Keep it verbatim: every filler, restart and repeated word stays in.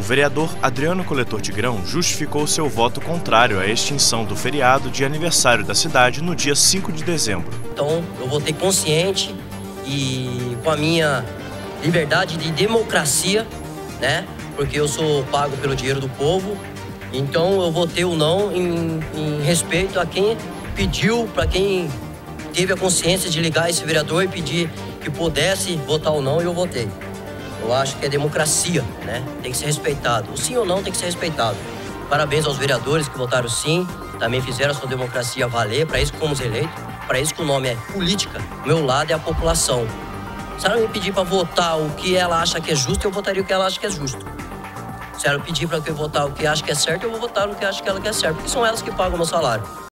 vereador Adriano Coletor Tigrão justificou seu voto contrário à extinção do feriado de aniversário da cidade no dia cinco de dezembro. Então, eu votei consciente e com a minha liberdade de democracia, né? Porque eu sou pago pelo dinheiro do povo. Então, eu votei o não em, em respeito a quem pediu, para quem teve a consciência de ligar esse vereador e pedir que pudesse votar ou não, e eu votei. Eu acho que é democracia, né? Tem que ser respeitado. O sim ou não tem que ser respeitado. Parabéns aos vereadores que votaram sim, também fizeram a sua democracia valer, para isso que fomos eleitos, para isso que o nome é política. O meu lado é a população. Se ela me pedir para votar o que ela acha que é justo, eu votaria o que ela acha que é justo. Se ela pedir para eu votar o que acha que é certo, eu vou votar no que acha que ela quer certo, porque são elas que pagam o meu salário.